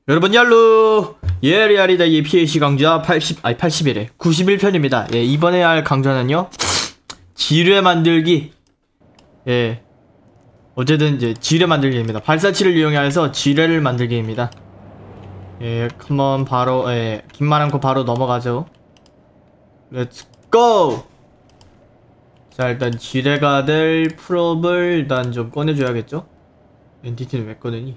여러분 얄루 예리아리다 이 PAC 강좌 81회 91편입니다. 예, 이번에 할 강좌는요 지뢰 만들기. 예, 어쨌든 이제 지뢰 만들기입니다. 발사치를 이용해서 지뢰를 만들기입니다. 예, 한번 바로 긴말 않고 바로 넘어가죠. 렛츠 고! 자, 일단 지뢰가 될 프롭을 일단 좀 꺼내줘야겠죠? 엔티티는 왜 꺼내니?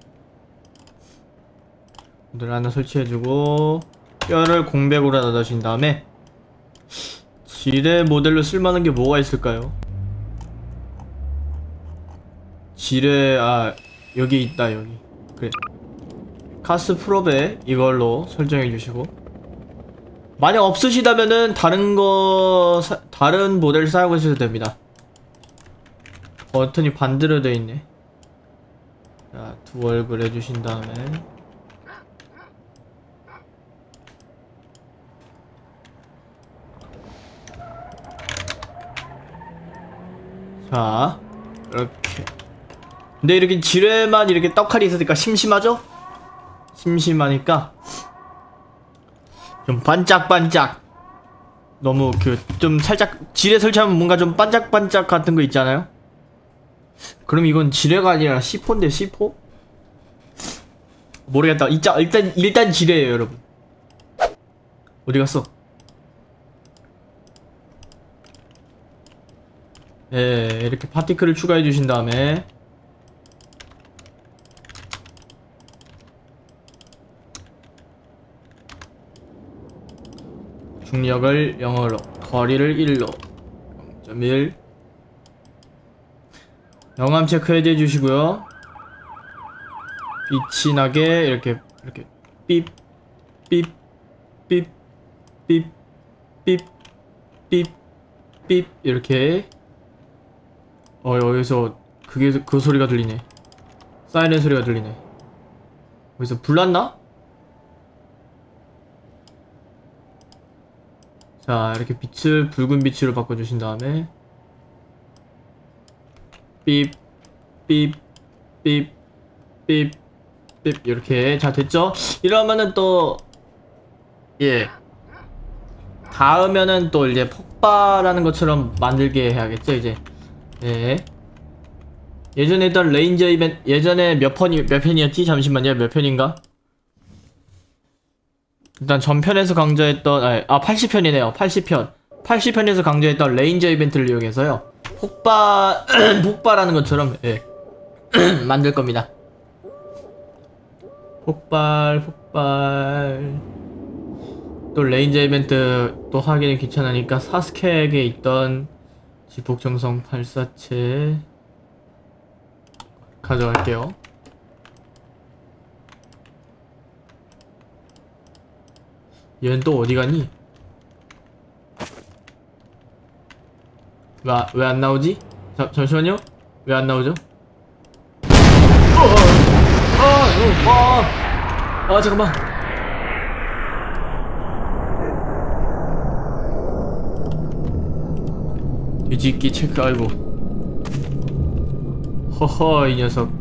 모델 하나 설치해주고 뼈를 공백으로 넣어주신 다음에 지뢰 모델로 쓸만한 게 뭐가 있을까요? 지뢰 여기 있다. 여기 그래, 카스 프롭에 이걸로 설정해 주시고, 만약 없으시다면은 다른 모델 사용하셔도 됩니다. 버튼이 반대로 되어 있네. 자, 두 얼굴 해주신 다음에 자, 이렇게. 근데 이렇게 지뢰만 이렇게 떡하니 있으니까 심심하죠? 심심하니까 좀 반짝반짝, 너무 좀 살짝 지뢰 설치하면 뭔가 좀 반짝반짝 같은 거 있잖아요? 그럼 이건 지뢰가 아니라 C4인데 C4? 모르겠다. 일단 지뢰예요, 여러분. 어디 갔어? 네, 이렇게 파티클을 추가해 주신 다음에 중력을 0으로, 거리를 1로, 0.1 영암 체크 해제 주시고요. 빛이 나게 이렇게 삐 삐 삐 삐 삐 삐 삐 이렇게. 여기서 그 소리가 들리네. 사이렌 소리가 들리네. 여기서 불났나? 자, 이렇게 빛을 붉은 빛으로 바꿔주신 다음에 삐 삐 삐 삐 삐 이렇게. 자, 됐죠? 이러면은 또 다음에는 또 이제 폭발하는 것처럼 만들게 해야겠죠, 이제. 예. 예전에 했던 레인저 이벤트, 예전에 몇 편이었지? 잠시만요. 몇 편인가? 일단 전편에서 강조했던 80편이네요. 80편에서 강조했던 레인저 이벤트를 이용해서요 폭발하는 것처럼 만들 겁니다. 폭발. 또 레인저 이벤트 또 하기는 귀찮으니까 사스케에게 있던 지폭정성 발사체 가져갈게요. 얘는 또 어디 가니? 왜 안 나오지? 잠시만요. 왜 안 나오죠? 잠깐만. 뒤집기 체크. 아이고. 허허, 이 녀석.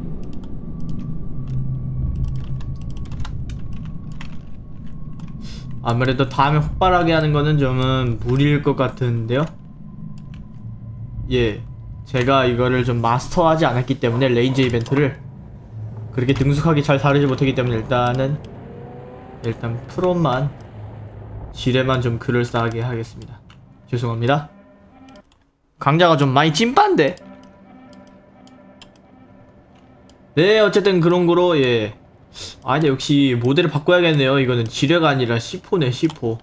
아무래도 다음에 폭발하게 하는 거는 좀 무리일 것 같은데요? 예, 제가 이거를 좀 마스터하지 않았기 때문에 레인저 이벤트를 그렇게 능숙하게 잘 다루지 못하기 때문에 일단 프롬만 지뢰만 좀 그럴싸하게 하겠습니다. 죄송합니다. 강좌가 좀 많이 찐빠인데. 네, 어쨌든 그런 거로 근데 역시 모델을 바꿔야겠네요. 이거는 지뢰가 아니라 C4네, C4.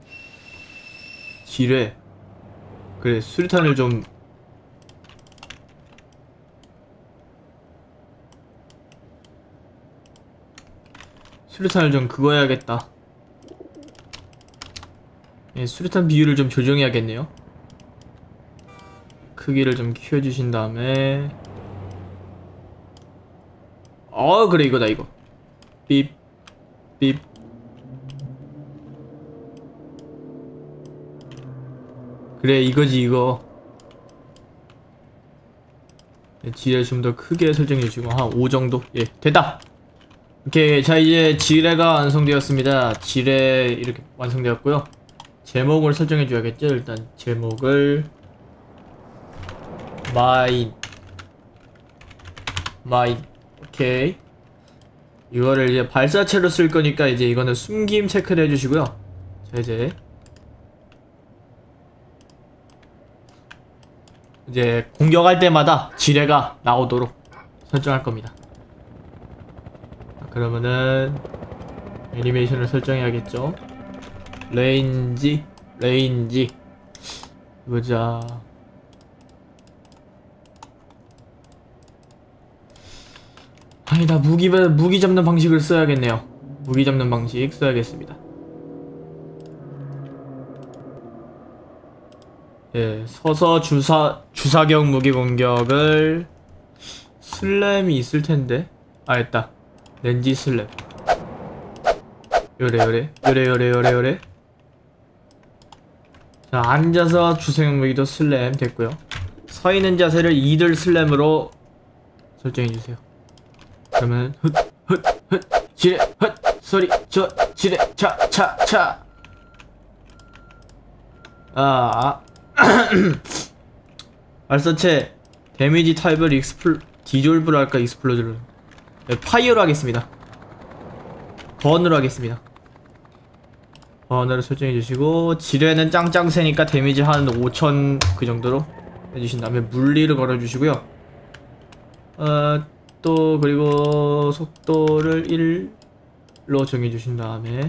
지뢰. 그래, 수류탄을 좀 그거 해야겠다. 수류탄 비율을 좀 조정해야겠네요. 크기를 좀 키워주신 다음에 그래, 이거다. 이거 삐 그래, 이거지. 이거 지뢰 좀 더 크게 설정해주고 한 5 정도. 됐다. 오케이, 자 이제 지뢰가 완성되었습니다. 지뢰 이렇게 완성되었고요. 제목을 설정해 줘야겠죠. 일단 제목을 마인. 오케이. 이거를 이제 발사체로 쓸 거니까 이제 이거는 숨김 체크를 해주시고요. 자 이제 공격할 때마다 지뢰가 나오도록 설정할 겁니다. 그러면은 애니메이션을 설정해야겠죠. 레인지 보자. 아니다, 무기 잡는 방식을 써야겠네요. 무기 잡는 방식 써야겠습니다. 예, 서서 주사격 무기 공격을 슬램이 있을 텐데. 아, 있다. 렌지 슬램. 요래. 자, 앉아서 주사격 무기도 슬램 됐고요. 서 있는 자세를 이들 슬램으로 설정해주세요. 그러면 지뢰 소리 지뢰 차 발사체 데미지 타입을 디졸브로 할까 익스플로드로. 네, 파이어로 하겠습니다. 번으로 하겠습니다. 번으로 설정해주시고, 지뢰는 짱짱 세니까 데미지 한 5000 그 정도로 해주신 다음에 물리를 걸어주시고요. 또 그리고 속도를 1로 정해주신 다음에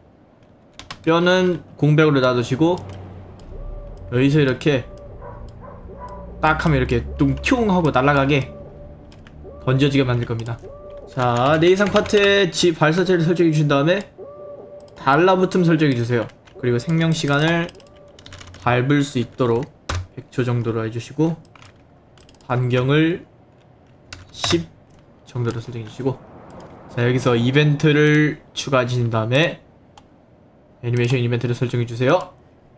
뼈는 공백으로 놔두시고, 여기서 이렇게 딱 하면 이렇게 뚱퉁 하고 날아가게 던져지게 만들 겁니다. 자, 내이상 파트에 발사체를 설정해 주신 다음에 달라붙음 설정해 주세요. 그리고 생명 시간을 밟을 수 있도록 100초 정도로 해주시고, 반경을 10 정도로 설정해 주시고, 자, 여기서 이벤트를 추가해 주신 다음에 애니메이션 이벤트를 설정해 주세요.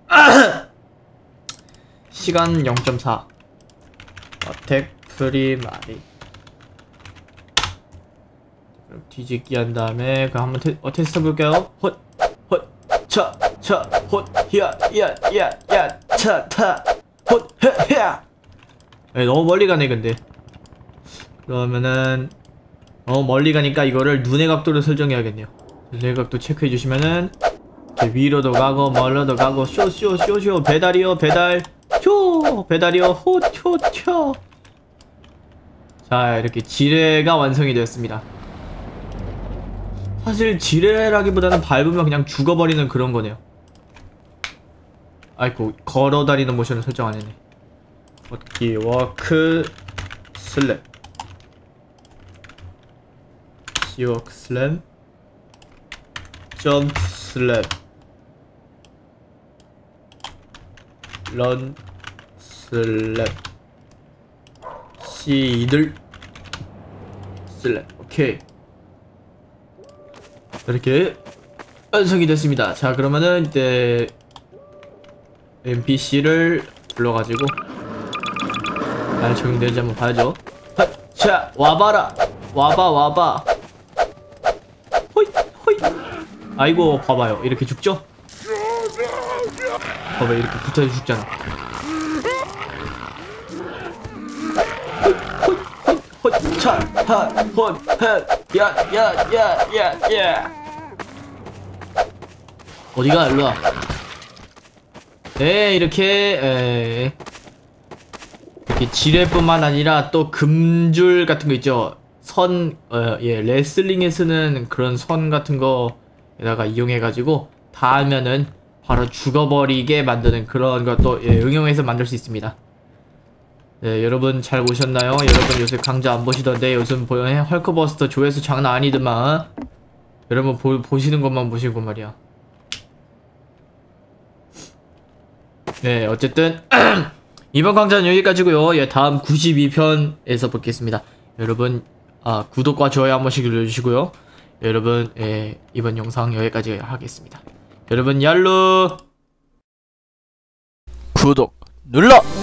시간 0.4 어택 프리마리. 그럼 뒤집기 한 다음에 그거 한번 테스트 해볼까요? 너무 멀리 가네. 근데 그러면은 너무 멀리 가니까 이거를 눈의 각도를 설정해야겠네요. 눈의 각도 체크해 주시면은 위로도 가고 멀로도 가고 쇼 배달이요 배달 효 배달이요 호효. 자, 이렇게 지뢰가 완성이 되었습니다. 사실 지뢰라기보다는 밟으면 그냥 죽어버리는 그런 거네요. 아이고, 걸어다니는 모션을 설정 안 했네. 걷기 워크 슬랩 시워크 슬램 점프 슬랩 런 슬랩 시들 슬랩. 오케이, 이렇게 완성이 됐습니다. 자, 그러면은 이제 NPC를 불러가지고 잘 적용되는지 한번 봐야죠. 자, 와봐라. 와봐. 호잇. 아이고, 봐봐요. 이렇게 죽죠? 봐봐, 이렇게 붙어서 죽잖아. 호잇. 차, 하, 혼, 헷, 야. 어디가? 일로와. 네, 이렇게 지뢰뿐만 아니라 또 금줄 같은 거 있죠. 레슬링에 쓰는 그런 선 같은 거에다가 이용해가지고 닿으면은 바로 죽어버리게 만드는 그런 것도 응용해서 만들 수 있습니다. 네, 여러분 잘 보셨나요? 여러분 요새 강좌 안 보시던데 요즘 헐크버스터 조회수 장난 아니더만. 여러분 보시는 것만 보시고 말이야. 네, 어쨌든 이번 강좌는 여기까지고요. 예, 다음 92편에서 뵙겠습니다. 여러분 구독과 좋아요 한 번씩 눌러주시고요. 여러분, 이번 영상 여기까지 하겠습니다. 여러분, 얄루 구독 눌러!